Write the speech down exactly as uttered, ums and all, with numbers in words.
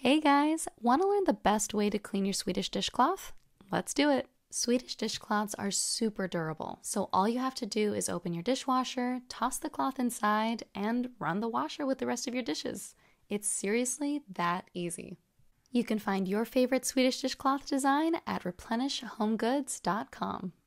Hey guys, want to learn the best way to clean your Swedish dishcloth? Let's do it. Swedish dishcloths are super durable, so all you have to do is open your dishwasher, toss the cloth inside, and run the washer with the rest of your dishes. It's seriously that easy. You can find your favorite Swedish dishcloth design at replenish home goods dot com.